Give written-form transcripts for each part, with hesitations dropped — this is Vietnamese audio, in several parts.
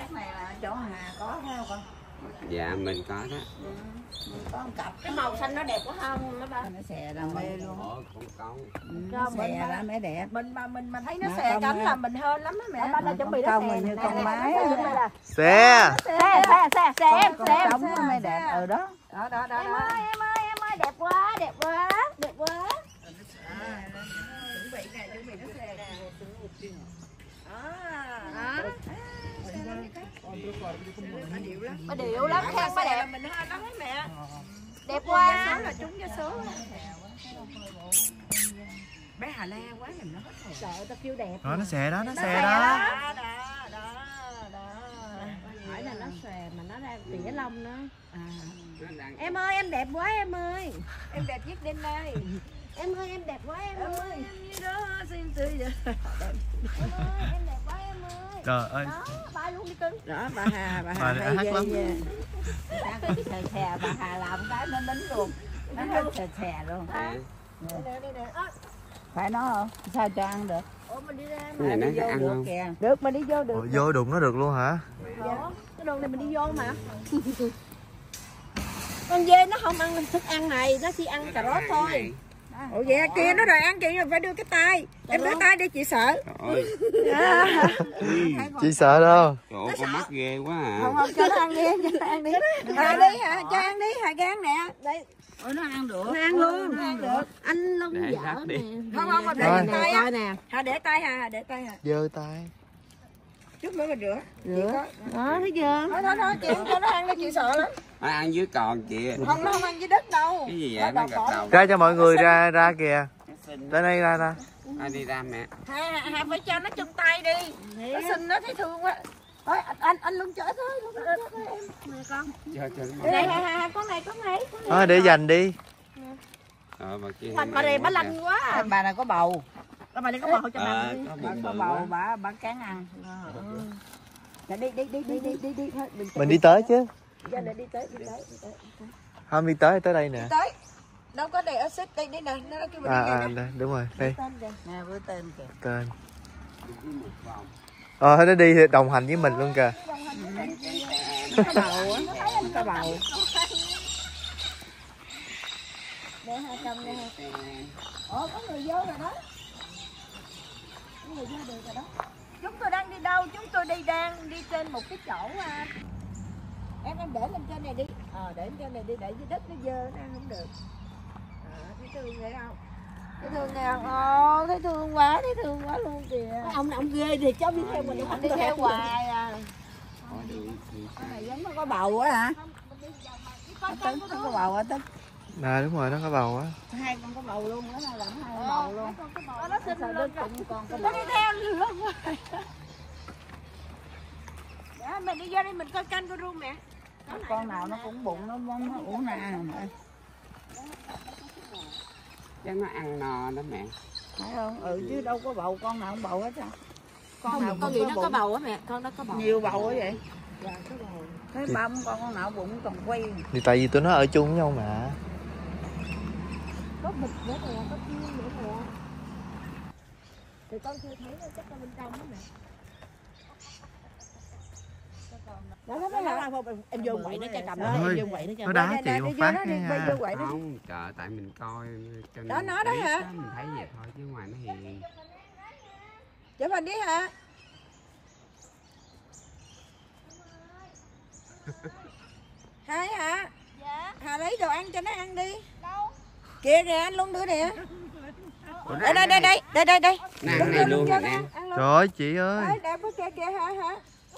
cát này là chỗ Hà có thấy không con? Dạ mình có đó. Mình có một cặp. Cái màu xanh nó đẹp quá không nó ba? Nó xè ra mê luôn. Nó xè ra mới đẹp. Mình mà thấy nó xè cánh là mình hên lắm á mẹ. Ba nó chuẩn bị nó xè như con máy. Xe. Xe em Sống nó mới đẹp. Đó. Đó. Em ơi đẹp quá. Chuẩn bị nó xè nè. Ba điệu lắm, khen ba đẹp. Mình hên lắm mẹ. Đẹp quá. Là trúng cho số. Bé Hà Lan quá nhìn nó hết rồi. Sợ tao kêu đẹp. Đó, nó xè đó. Đó. Hỏi là nó xòe mà nó ra tỉa lông nữa. Em ơi em đẹp quá em ơi. Em đẹp nhất đêm nay. Em ơi em đẹp quá em ơi. Đó xinh tươi vậy. Em ơi em đẹp quá em ơi. Trời ơi. Đó ba luôn đi cưng. Đó bà Hà Bà hay hát ghê lắm. ghê. Xè bà Hà làm cái nó đính luôn. Nó hết xè luôn. Nè. Phải nó không? Sao cho ăn được? Ủa mình đi ra Cái này nó ăn được không? kìa. Được mà đi vô được. Ủa, vô đụng nó được luôn hả? Ủa, cái đường này mình đi vô mà. Con dê nó không ăn thức ăn này, nó chỉ ăn cà rốt thôi. Ủa vậy kia nó rồi ăn chị rồi phải đưa cái tay. Em đưa tay đi chị sợ. Chị sợ đâu. Trời ơi, con mắt ghê quá à. Không cho nó ăn đi, cho nó ăn đi. Hà đi hả? Cho ăn đi, Hà gan nè. Đây. Ủa nó ăn được. Nó ăn luôn. Nó ăn được. Anh lông Để dở rắc đi. nè. Không mà để Rồi. tay á. Coi nè. Hà để tay Hà, để tay Hà. Giơ tay. Chút nữa mình rửa. Rửa. Đó thấy chưa? Thôi chị không cho nó ăn đâu chị sợ lắm. Nó ăn dưới còn chị. Không nó không ăn dưới đất đâu. Cái gì vậy? Nó gật đầu. Ra cho mọi người ra kìa. Tới đây ra. Đi ra mẹ. Hà phải cho nó chung tay đi. Nó xinh nó thấy thương quá. Thôi anh luôn chở thôi, luôn chở thôi em. Nè con. Cho Đây Hà con này. Thôi để dành đi. bà kia. Bà này bà lành quá. Bà này có bầu. Bà này có bầu cho bà đi. Có Bà bụng có bự bầu quá. bà cán ăn. Dạ đi thôi Mình đi tới chứ. Dạ để đi tới. Không đi tới đây nè. Tới. Đâu có đầy axit đây nè, nó kêu mình đi À nè. đây, đúng rồi, đây. Nè với tên kìa. Tên. Nó đi đồng hành với mình luôn kìa. Nó có bầu á, nó có bầu. Để hai cầm nè. Ủa có người vô rồi đó. Có người vô được rồi đó. Chúng tôi đang đi đâu? Chúng tôi đang đi trên một cái chỗ em để lên trên này đi. Để lên trên này đi, để dưới đất nó dơ nó ăn không được. Thấy thương vậy không? Thấy thương nè. Thấy thương quá luôn kìa. Ông ghê thì cháu đi theo mình. Anh đi theo hoài à. Cái này giống nó có bầu á hả? Nó có bầu á Tính. À đúng rồi, nó có bầu á. Hai con có bầu luôn, nó làm hai con bầu luôn. Nó xinh luôn. Con có Nó bầu. đi theo luôn. Dạ, mẹ đi vô đây mình coi canh con luôn mẹ. Con nào nó cũng bụng nó uống nè. Chắc nó ăn no đó mẹ. Phải không? Chứ đâu có bầu, con nào không bầu hết á. Con nào con nghĩ nó có bầu á mẹ, con nó có bầu. Nhiều bầu á vậy. Dạ có bầu. Thấy băm con nào bụng còn quay. Thì tại vì tụi nó ở chung với nhau mà. Có vịt nữa nè, có chiên nữa nè. Thì con chưa thấy nó chắc ở bên trong đó mẹ. Đó Em vô quậy nó cho cầm nó, Ôi, em vô quậy nó cho. nó đá chị một phát nha. Không, trời tại mình coi cho Đó, nó đó hả? Mình thấy vậy thôi chứ ngoài nó hiền. Chở mình đi hả? Hai hả? Dạ. Hà lấy đồ ăn cho nó ăn đi. Đâu? Kìa kìa anh luôn nữa nè. Ủa, Đây. Nó ăn này luôn rồi nè. Trời ơi chị ơi. Đấy, đẹp quá kìa hả?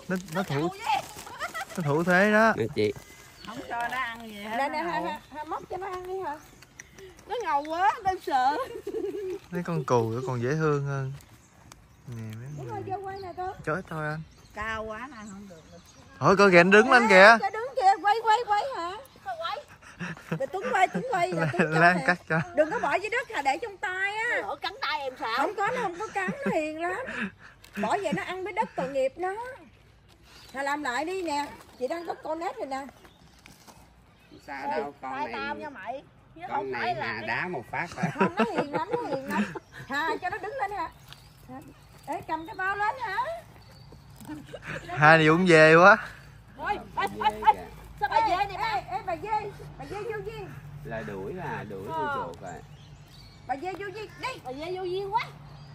Nó thủ thế đó. Nè chị. Không cho nó ăn gì hết. Nè Hà móc cho nó ăn đi hả? Nó ngầu quá, em sợ. Mấy con cừu nó còn dễ thương hơn. Nè Đúng mấy rồi, vô quay nè con. Chết thôi anh. Cao quá nè, không được. Thôi coi kìa anh đứng lên kìa. Cái đứng kìa, quay hả? Quay. Để Tuấn quay, là Tuấn cho Lan nè. cắt cho. Đừng có bỏ dưới đất Hà, để trong tay á. Lỡ cắn tay em sao? Không có, nó không có cắn, nó hiền lắm. Bỏ vậy nó ăn với đất tội nghiệp nó. Hà làm lại đi nè. Chị đang có con nét rồi nè. Sao đâu con Tay này. tao nha mày. Chứ Con không phải này Hà là đá một phát thôi. Không, nó hiền lắm. Hà cho nó đứng lên hả? Ê, cầm cái bao lên hả? Hai này cũng về quá. Ôi, sao bà dê này ba? Bà dê vô duyên. Là đuổi con chuột rồi. Bà dê vô duyên, đi. Bà dê vô duyên quá.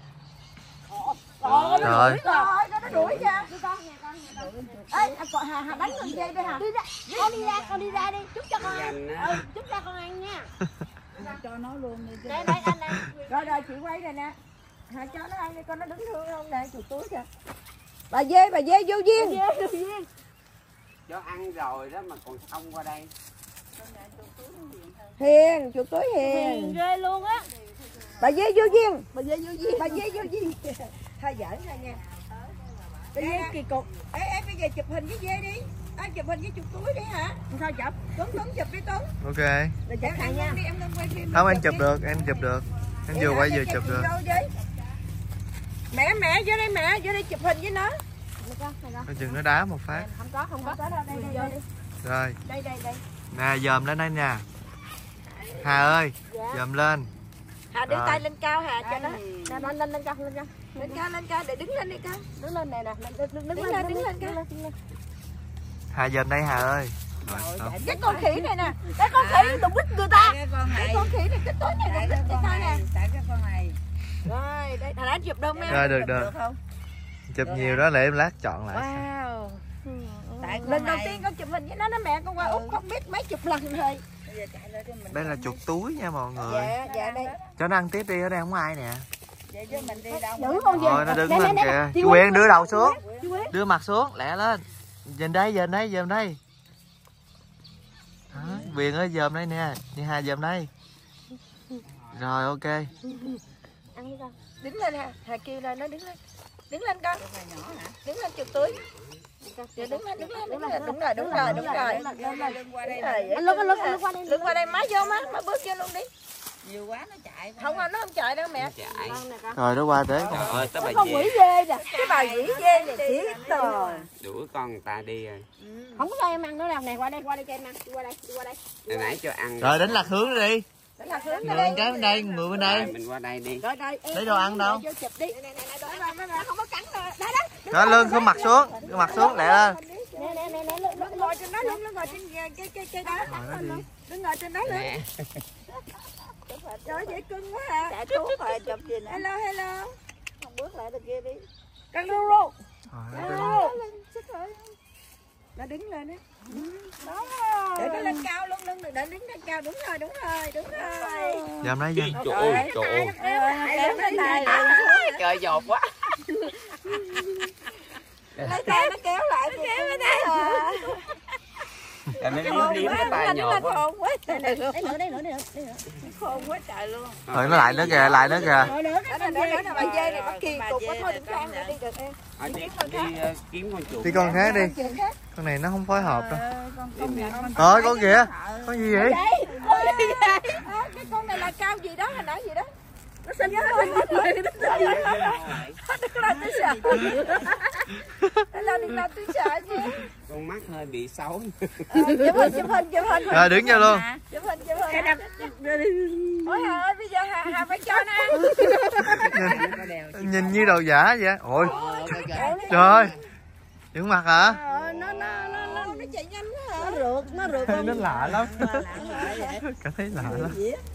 Trời. Rồi, nó đuổi kìa. Đi con, nhà con. Ê, Hà đánh con dê đi Hà. Đi ra, con đi ra đi, chúc cho con ăn. Chúc cho con ăn nha. Cho nó luôn đi. Đây anh nè. Rồi chị quay này nè. Hà cho nó ăn đi, con nó đứng thương không nè, chuột túi kìa. Bà dê vô duyên. Cho ăn rồi đó mà còn không qua đây. Hiền, chuột túi Hiền hiền. ghê luôn á. Bà dê vô duyên. Bà dê vô duyên. Hai giỡn thôi nha. Bà dê kỳ cục. Ê, bây giờ chụp hình với dê đi. Chụp hình với chuột túi đi hả? Sao chụp? Tuấn chụp đi Tuấn. Ok. Rồi chụp hàng nha. Em đang quay phim. Không, anh chụp được, em chụp được. Em vừa quay vừa chụp được. Mẹ vô đây mẹ, vô đây chụp hình với nó. Coi chừng nó đá một phát. Không có đâu, đây. Rồi. Đây. Nè, dòm lên đây nè. Hà ơi, dòm lên. Hà đưa Rồi. tay lên cao Hà cho nó. Nè, lên cao. Lên cao để đứng lên đi con. Đứng lên nè, Đứng lên con. Hà dòm đây Hà ơi. Rồi, xong. Cái con khỉ này nè, cái con khỉ đụng đít người ta. Cái con khỉ này, cái tối này đụng đít người ta nè. Tại cái con này. Rồi, đây Hà đã chụp đâu em. Rồi, được. Chụp nhiều đó để em lát chọn lại. Wow. Lần đầu tiên con chụp hình với nó mẹ con qua Úc không biết mấy chục lần rồi. Đây là chuột túi nha mọi người. Dạ đây. Cho nó ăn tiếp đi, ở đây không có ai nè. Giữ con gì? Rồi nó đứng lên kìa. Chú Quyền đưa đầu xuống. Đưa mặt xuống, lẹ lên. Nhìn đây. Đó, Quyền ơi dòm đây nè. Như Hà dòm đây. Rồi ok. Ăn đi con. Đứng lên Hà kêu lên nó đứng lên. Đứng lên con. Đứng lên chuột túi. Dạ đứng lên. Đúng rồi. Lưng qua đây má vô má bước vô luôn đi. Nhiều quá nó chạy. Không nó không chạy đâu mẹ. Chạy. Rồi nó qua tới. Trời ơi, tới bà Con quỷ dê nè. Cái bà quỷ dê này thiệt rồi. đuổi con người ta đi rồi. Không có cho em ăn nữa đâu. Nè, qua đây cho em ăn. Đi qua đây. Hồi nãy cho ăn. Rồi đánh lạc hướng đi. Đánh lạc hướng Người cái bên đây, người bên đây. Rồi, mình qua đây đi. Rồi. Lấy đồ ăn đâu? Chụp đi. Nè, không có cắn rồi. Đó. Đó, lưng không mặt xuống. Đưa mặt xuống, lẹ lên. Nè, Lưng ngồi trên đó, lưng ngồi trên cây đó. Lưng ngồi trên đó luôn. Nè. Trời dễ cưng quá hả? Chạy trốn rồi chụp gì nè. Hello. Không bước lại được kia đi. Căng luôn. Nó đứng lên á. Đó. Để nó lên cao luôn, lưng để đứng lên cao. Đúng rồi. Dòm đây dòm. Trời ơi. Trời dột quá. Lấy tay nó kéo lại. Rồi nó liếm cái tay nhột quá. Đây nữa. Khôn quá trời luôn. Rồi nó lại nữa kìa. Đó, bà dê này bắt kỳ cục quá thôi đừng sang nữa đi được em. Đi kiếm con chuột. Đi con khác đi. Con này nó không phối hợp đâu. Rồi con kìa. Con gì vậy? Cái con này là cao gì đó, hồi nãy gì đó. Nó xinh quá thôi. Nó làm tôi sợ. Nó làm tôi sợ chứ. Con mắt hơi bị xấu. Chụp hình. Rồi đứng vô luôn. Chụp hình. Ôi ơi, bây giờ Hà phải cho nó ăn. Nhìn như đồ giả vậy. Ôi. Trời ơi. Đứng mặt hả? Nó chạy nhanh quá hả? Nó rượt. Nó lạ lắm. Cảm thấy lạ lắm.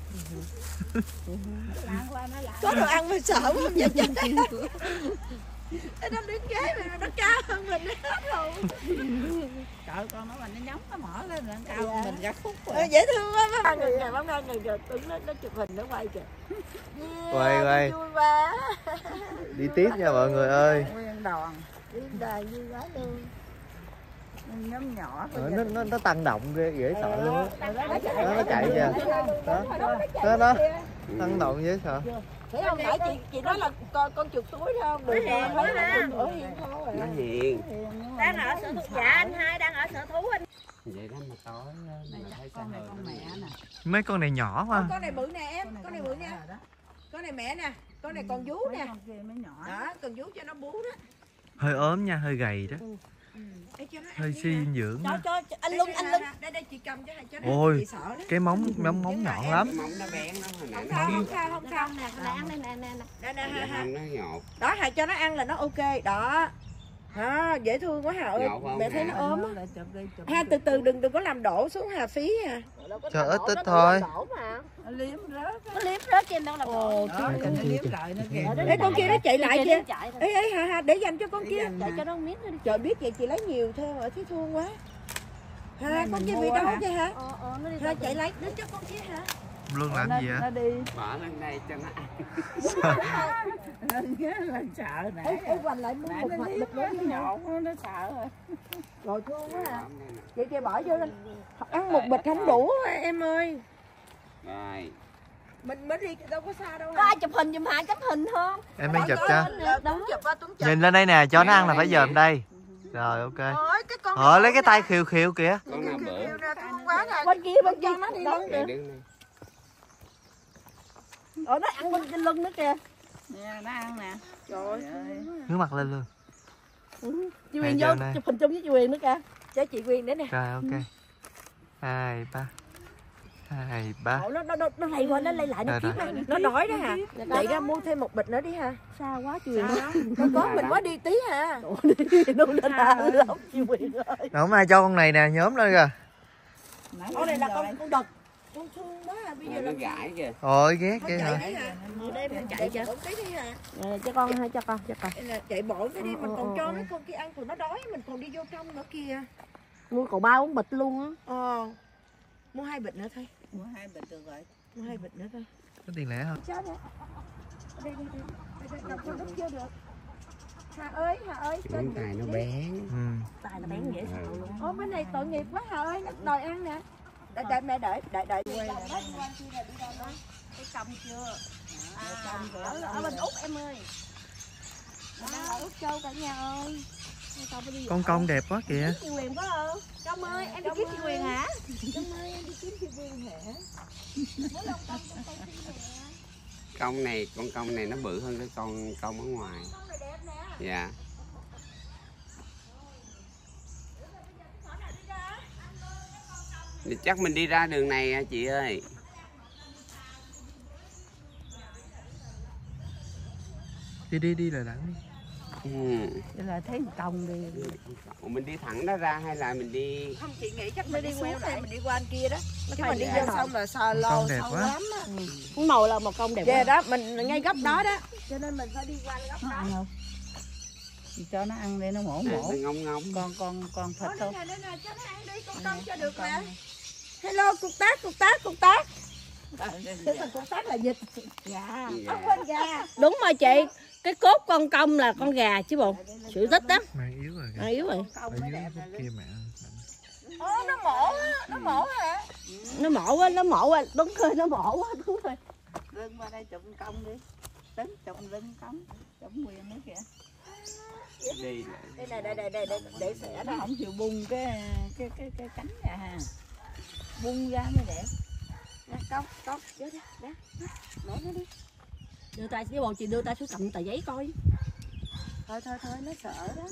Có đồ ăn mới sợ quá không vậy? Nó đứng ghế này nó cao hơn mình hết rồi. Trời con nó mình nó nhóng nó mở lên rồi nó cao mình ra khúc rồi. Dễ thương quá mấy người ngày bóng nay người đứng nó chụp hình nó quay kìa. Quay. Vui quá. Đi tiếp nha mọi người ơi. Nguyên đòn. Đi đời vui quá luôn. Nhóm nhỏ Nó tăng động ghê dễ sợ luôn á. Nó chạy kìa. Đó. Tăng động dễ sợ. Thấy không, nãy chị nói là con chuột túi thấy không? Được rồi, thấy không? Ở hiền thôi. Nó hiền. Đang ở sở thú. Dạ anh hai đang ở sở thú anh. Vậy đó mà tối mình thấy con này con mẹ nè. Mấy con này nhỏ quá. Con này bự nè em, con này bự nè. Con này mẹ nè, con này còn vú nè. Con kia mới nhỏ. Đó, còn vú cho nó bú đó. Hơi ốm nha, hơi gầy đó. Hơi suy dinh dưỡng đó. Cho anh lưng. Đây chị cầm cho nó. Ôi, chị sợ đó. cái móng nhọn lắm. móng nó bén nó hồi nãy Không Nè, ăn đây nè. Nè, nó nhột. đó Hà cho nó ăn là nó ok đó. À, dễ thương quá Hà ơi. Ngộ không? Mẹ thấy nó ốm á. Lại chụp đi, chụp Ha, đi. từ từ đừng có làm đổ xuống Hà phí à. Cho ít ít thôi. Nó liếm rớt. Nó liếm rớt cho em đâu làm Ồ, Đó, cho nó liếm lại nó kìa. Ê, con kia nó chạy lại kìa. chạy thôi. Ê, Hà, để dành cho con kia. Chạy cho nó miếng thôi đi. Trời biết vậy chị lấy nhiều thêm rồi, thấy thương quá. Hà, Này con mình kia mua bị đau hả? vậy hả? Nó đi Hà, chạy lấy, đến cho con kia hả? Luôn làm gì Nó vậy? đi Bỏ lên đây cho nó ăn. lên sợ nãy. Ê, quành lại mua Nãy một nó mặt liếm bịch nữa đi hả? nhọn nó sợ rồi. Rồi thương quá à. Chị kia bỏ vô lên. Ăn một bịch không đủ em ơi. Rồi. Mình mới đi đâu có xa đâu Có hả? ai chụp hình giùm Hà chấm hình không? Em đang chụp cho. Tuấn chụp ba Tuấn chụp. Nhìn lên đây nè, cho nó ăn là phải dòm đây. Rồi ok. Ôi, cái con Lấy cái tay khiêu khiêu kìa. Con nào bự? nè, thương quá nè. Bên kia nó đi đứng Để kìa. đứng đây. Nó ăn bên trên lưng nữa kìa. Nè, nó ăn nè. Trời ơi. Hướng mặt lên luôn. Chị Nè, Quyền cho vô nè. chụp hình chung với chị Quyền nữa kìa. Cho chị Quyền nữa nè. Rồi ok. 2, 3. 2, 3. Nó lay qua, nó lay lại, nó Rồi, kiếm rồi. ăn. Nó đói đó hả? Chạy ra mua thêm một bịch nữa đi ha. Xa quá chị Quyền. Có mình mới đi tí hả? Nó đã lắm chị Quyền ơi. Đâu mai cho con này nè, nhóm lên kìa. Con này là con đực. Con thương quá à, bây giờ Nó là gãi kìa. Ôi ghét nó kìa chạy hả? đi hả? Đây mình Chạy chạy cho. bộ tí đi hả? Cho con hay cho con. Đây là chạy bộ cái đi, mình còn cho mấy con kia ăn, tụi nó đói, mình còn đi vô trong nữa kìa. Mua cậu 3-4 bịch luôn á. Mua 2 bịch nữa thôi. Mua 2 bịch được rồi. Mua 2 bịch nữa thôi. Có tiền lẻ không? Chết rồi. Đây, cầm con đứt chưa được. Hà ơi, Ngón tay nó bé. Tài là bán dễ sợ luôn. Ô, bên này tội nghiệp quá Hà ơi, nó đòi ăn nè. Đợi mẹ đợi. Cái cầm chưa? Ở bên Úc em ơi. Ở Úc Châu cả nhà ơi. Con công đẹp quá kìa. Chị Quyền có không? Công ơi, em đi kiếm chị Quyền hả? Công ơi, em đi kiếm chị Quyền hả? Con công này nó bự hơn cái con công ở ngoài. Con này đẹp nè. Dạ. Thì chắc mình đi ra đường này à, chị ơi. Đi là đẳng đi. Vậy là thấy công đi. Ủa, mình đi thẳng đó ra hay là mình đi? Không, chị nghĩ chắc mình đi queo lại, mình đi qua anh kia đó. Chứ mình đi vô xong là sờ Con lồ đẹp sâu quá. lắm á. Cái màu là một công đẹp Kìa quá. đó, mình ngay góc đó đó. Cho nên mình phải đi qua góc Nó đó. ăn không? Thì cho nó ăn đi, nó mổ Nó mổ. ngông. Con thịt Đây không? nè, cho nó ăn đi, con cho được mà. Hello, cục tác. Thế thành cục tác là vịt. Dạ. Quên gà. Đúng rồi chị. Cái cốt con công là con gà chứ bộ. Sự thích đó. Mang yếu rồi kìa. Yếu rồi. Ở dưới cái kia mẹ. Ồ, nó mổ á, nó mổ hả? Nó mổ quá, đúng rồi, nó mổ quá, đúng rồi. Lưng qua đây chụp công đi. Tính chụp lưng công. Chụp Quyền nữa kìa. Đi. Đây này, để xẻ Nó ra. không chịu bung cái cánh ra ha. Bung ra mới đẹp. Nè, cong, vô đi, đó. Mở nó đi. Đưa tay với bộ chị đưa tay xuống cầm tờ giấy coi. Thôi, nó sợ đó.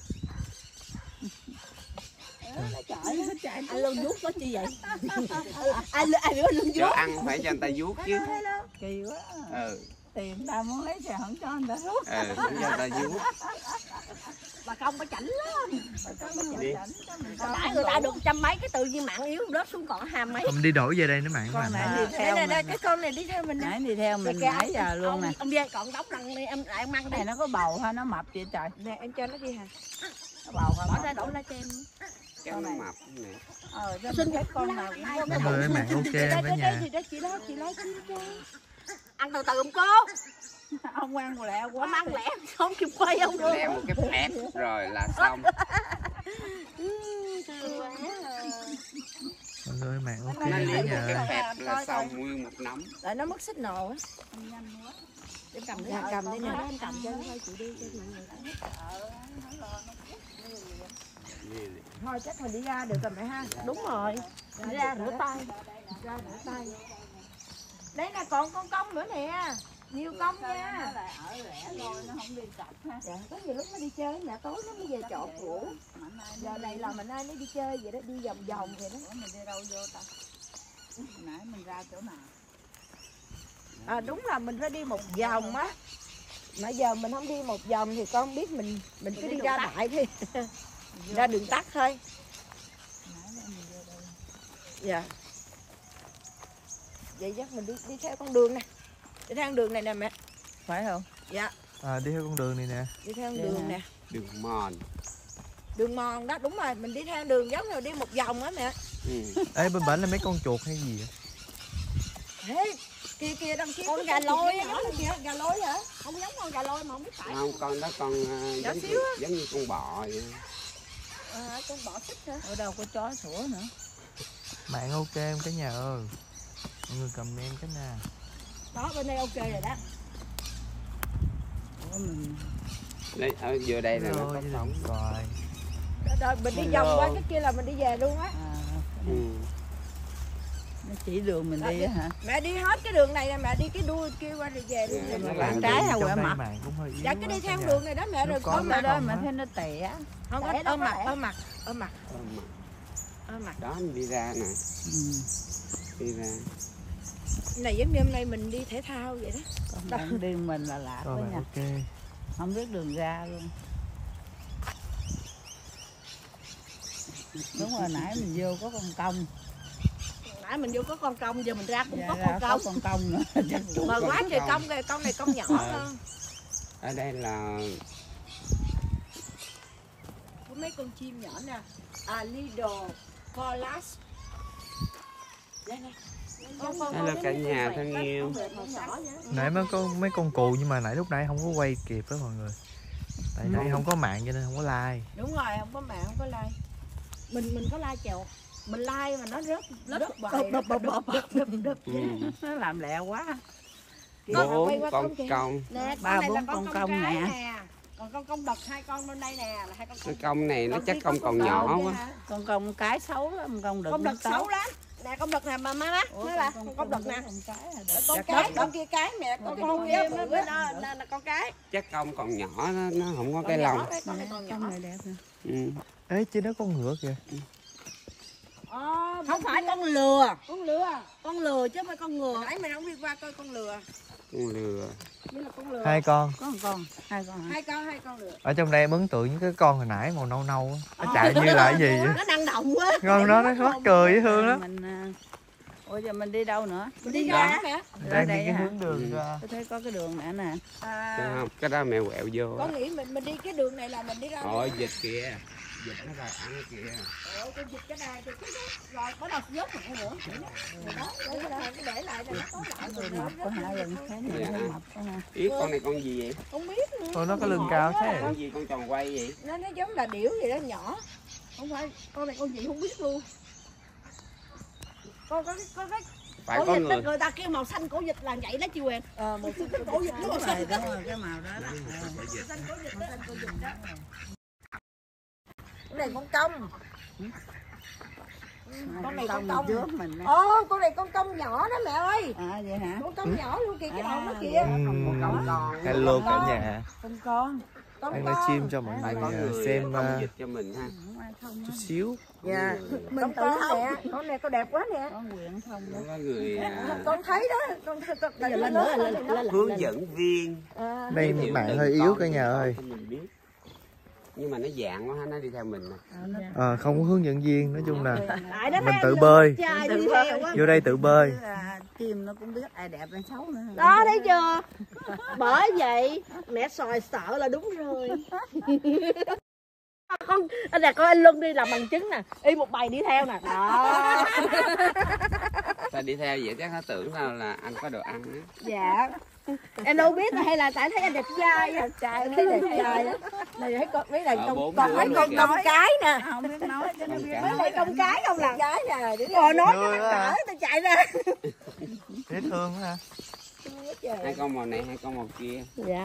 Nó chạy. Anh lưng vuốt có chi vậy? Ai biết lưng vuốt? Cho ăn phải cho người ta vuốt chứ. Kỳ quá. Tiền ta muốn lấy xe không cho người ta rút. Không cho người ta vuốt. Bà công bà chảnh lắm. Đi. Đã người ta được trăm mấy cái tự nhiên mạng yếu rớt xuống còn hai mấy. Không đi đổi về đây nữa bạn. Con này đi theo Đây mình. nè, cái con này đi theo mình nè. Nãy đi theo mình nãy giờ luôn nè. Ông về còn đóng răng đi em lại em ăn đi. Này nó có bầu ha, nó mập vậy trời. Nè, em cho nó đi hả? Nó bầu ha. Bỏ ra đổ ra cho em. Cái nó mập nè. Cho mình thấy con nào cũng có cái Mọi người ơi, mạng ok cả nhà. Chị lo chim cho. Ăn từ từ không cô. ông ăn lẹ quá. Ông ăn lẹ không kịp quay ông luôn. Leo một cái phép rồi là xong. Mọi người ơi, mạng ok Nó cả liếm một nhà. cái phép là xong nguyên một nắm. Tại nó mất xích nồ á. Em cầm đi. Dạ, cầm đi nè. Em cầm cho thôi chị đi cho mọi người. Thôi chắc mình đi ra được rồi mẹ ha. Đúng rồi. Đi ra rửa tay. Đấy là còn con công nữa nè. Nhiều công nha. Ở lẻ rồi nó không đi cặp ha. Dạ, có nhiều lúc nó đi chơi mẹ tối nó mới về trọ cũ. Giờ này là mình ai mới đi chơi vậy đó, đi vòng vòng vậy đó. Ủa mình đi đâu vô ta? Nãy mình ra chỗ nào? À đúng là mình phải đi một vòng á. Mà giờ mình không đi một vòng thì con biết mình cứ đi ra đại đi. Ra đường tắt thôi. Dạ. Vậy chắc mình đi theo con đường này. Đi theo con đường này nè mẹ. Phải không? Dạ. À, đi theo con đường này nè. Đi theo con đường nè. Đường mòn. Đường mòn đó, đúng rồi, mình đi theo đường giống như đi một vòng á mẹ. Ê, bên bển là mấy con chuột hay gì vậy? Ê, kia đằng kia con gà lôi nhỏ kìa, gà lôi hả? Không giống con gà lôi mà không biết phải. Không, con đó con giống như con bò vậy. Con bò thích hả? Ở đâu có chó sủa nữa. Mạng ok không cả nhà ơi? Mọi người comment cái nè. Đó, bên đây ok rồi đó. Đây, ở vừa đây là nó có sống. Rồi. Rồi mình đi vòng qua cái kia là mình đi về luôn á. Nó chỉ đường mình đi á hả? Mẹ đi hết cái đường này nè, mẹ đi cái đuôi kia qua rồi về luôn. Nó Quẹo trái hay quẹo mặt? Dạ cứ đi theo đường này đó mẹ, rồi Có mà đó mà thấy nó tẻ. không có ôm mặt. Đó mình đi ra nè. Đi ra. Này giống như hôm nay mình đi thể thao vậy đó. Còn bạn đi mình là lạ quá nha. Ok. Không biết đường ra luôn. Đúng rồi, nãy mình vô có con công. Nãy mình vô có con công, giờ mình ra cũng có Ra con có con công nữa. mà quá trời công kìa, con này con nhỏ hơn. Ở đây là Có mấy con chim nhỏ nè. Lido, Colas. Đây nè. đây là cả nhà thân yêu. Nãy mấy con cù nhưng mà nãy lúc nãy không có quay kịp đó mọi người. Tại nãy không có mạng cho nên không có like. Đúng rồi, không có mạng, không có like. Mình có like chèo. Mình like mà nó rớt đập. Nó làm lẹ quá. 4 con công. Nè, Ba con này là bốn con công cái nè. Còn con công đực 2 con bên đây nè, là 2 con Cái công này nó chắc công còn nhỏ quá. Con công cái xấu lắm, con đực. Con đực xấu lắm. Nè con đực nè má má bà, con đực nè. Con cái, con kia cái mẹ, con kia bự đó là con cái. Chắc công còn nhỏ nó không có cái lông. Con này còn nhỏ. Con này đẹp nè. Ê, trên đó con ngựa kìa. Không phải con lừa. Con lừa chứ không phải con ngựa. Nãy mày không đi qua coi con lừa. Con lừa. Đây là con lừa. 2 con. Có một con, 2 con hả? 2 con lừa. Ở trong đây em ấn tượng những cái con hồi nãy màu nâu nâu á. Nó chạy như là cái gì vậy? Nó năng động quá. Con đó nó mắc cười dễ thương lắm. Ủa giờ mình đi đâu nữa? Mình đi ra đó mẹ. Đang đi cái hướng đường ra. Tôi thấy có cái đường nè nè. Không, cái đó mẹ quẹo vô. Con nghĩ mình đi cái đường này là mình đi ra. Ôi vịt kìa. Vịt nó vào ăn kìa. Con vịt cái này thì rồi bắt đầu dớt lại nữa. Đó, cái để lại này nó có lại rồi. Có 2 lần thấy này hơi mập quá ha. Ý con này con gì vậy? Không biết nữa. Ôi, nó có lưng cao thế. Con gì con tròn quay vậy? Nó giống là điểu vậy đó, nhỏ. Không phải, con này con gì không biết luôn. Con cái Phải cổ có vịt người. người ta kêu màu xanh cổ vịt là vậy đó chị Huyền. Màu xanh cổ vịt đúng Đúng rồi. rồi, đúng rồi, cái màu đó đó. Xanh cổ vịt đó. Cái này con công. Con này con công. Trước mình. Con này con công nhỏ đó mẹ ơi. À vậy hả? Con công nhỏ luôn kìa, cái đầu nó kìa. Hello cả nhà. Con. Đang livestream cho mọi người xem Vịt cho mình ha. chút xíu. Dạ. Mình tự nè. Con này con đẹp quá nè. Con Quyện không đó. Có người Con thấy đó, con bây giờ lên nữa lên. hướng dẫn viên. Đây mạng hơi yếu cả nhà ơi. Mình biết. Nhưng mà nó dạng quá ha, nó đi theo mình nè. Không có hướng dẫn viên, nói chung là Mình tự bơi. Vô Vô đây tự bơi. Chim nó cũng biết ai đẹp ai xấu nữa. đó thấy chưa, bởi vậy mẹ sòi sợ là đúng rồi. Con anh nè, coi anh Luân đi làm bằng chứng nè, y một bầy đi theo nè đó. Ta đi theo vậy chắc nó tưởng đâu là anh có đồ ăn á. Dạ em đâu biết là hay là tại thấy anh đẹp trai á, trai thấy đẹp trai á. Này thấy con mấy này con thấy con cái nè, Không biết nói chứ nó biết mấy này con cái không là cái nè, rồi nói cho nó cỡ tao chạy ra. Dễ thương ha. 2 con màu này, 2 con màu kia. Dạ.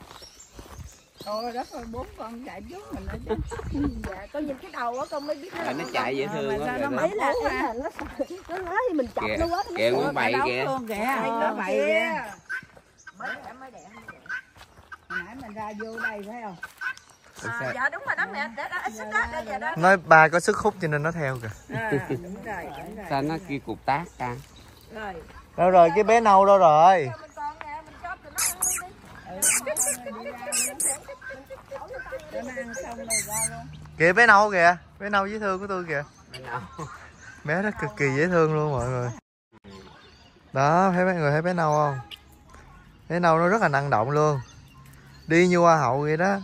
Ôi đất ơi, 4 con chạy trước mình nữa chứ. Dạ, con nhìn cái đầu á con mới biết Nó chạy dễ thương quá rồi đó. ý là nó nói thì mình chọc nó quá. Kìa con bậy kìa. Nó bậy kìa. Mới đẻ. Hồi nãy mình ra vô đây phải không? Dạ đúng rồi đó mẹ, để đó ít sức đó, để giờ đó. Nói ba có sức hút cho nên nó theo kìa. Đúng rồi. Sao nó kia cục tác ta? Rồi. Đâu rồi, cái bé nâu đâu rồi? Mình còn nè, mình cho tụi nó ăn luôn đi. Cho nó ăn xong rồi ra luôn. Kìa bé Nâu kìa, bé Nâu dễ thương của tôi kìa. Bé nào? Bé nó cực kỳ dễ thương luôn mọi người. Đó, thấy mọi người thấy bé Nâu không? Bé Nâu nó rất là năng động luôn. Đi như hoa hậu vậy đó.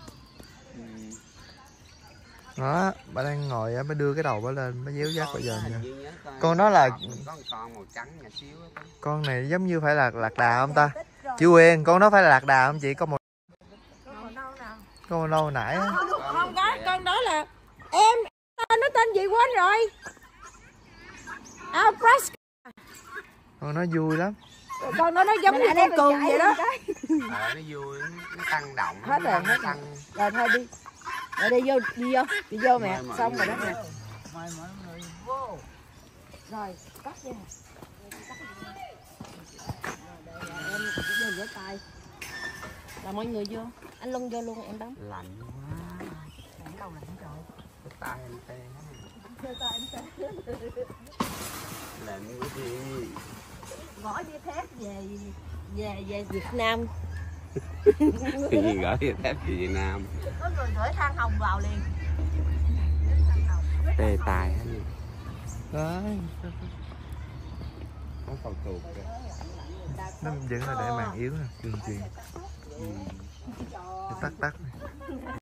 Đó, bà đang ngồi á, bà đưa cái đầu bà lên, bà déo dắt bà dòm nha. Con đó là có con màu trắng nhỏ xíu đó. con này giống như phải là lạc đà không ta? Chị Quyền, con đó phải là lạc đà không chị? Con màu nâu hồi nãy á. Không có, con đó là em nó tên gì quên rồi. Alpras. Con nó vui lắm. Con đó nó giống như con cừu vậy đó. Nó vui, nó tăng động. Hết rồi, hết rồi. Rồi thôi đi. Rồi đi vô mẹ, xong rồi đó nè. Mời mọi người vô. Rồi, cắt nha. Em vô rửa tay. Là mọi người vô. Anh Luân vô luôn em đóng. Lạnh quá. Lạnh đầu lạnh rồi. Cái tay em tê. Chơi tay em tê. Lạnh quá gì. Gõ dây thép về Việt Nam. Cái gì gửi về thép về Việt Nam. Có người gửi than hồng vào liền. Tê tài hết nha. Đó, Có cầu tuột kìa. nó vẫn là để màn yếu nè, tuyên truyền. Tắt này.